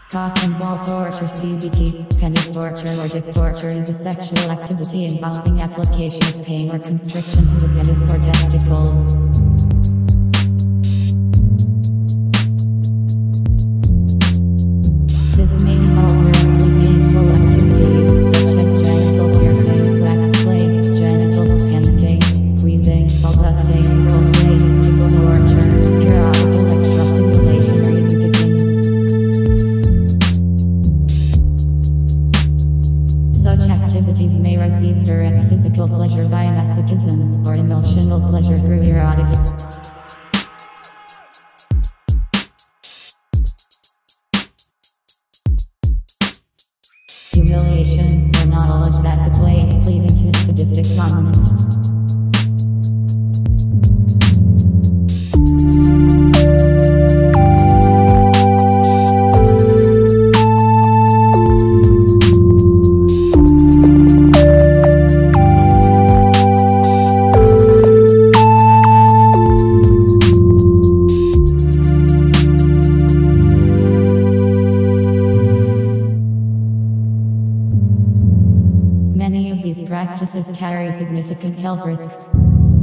Cock and ball torture CBT, penis torture or dick torture is a sexual activity involving application of pain or constriction to the penis or testicles. This may involve really painful activities such as genital piercing, wax play, genital spanking, squeezing, ball-busting, role-play, tickle torture, erotic electrostimulation, or even kicking. Such activities may receive direct physical pleasure via masochism, or emotional pleasure through erotic. Humiliation, or knowledge that the play is pleasing to a sadistic dominant. Many of these practices carry significant health risks.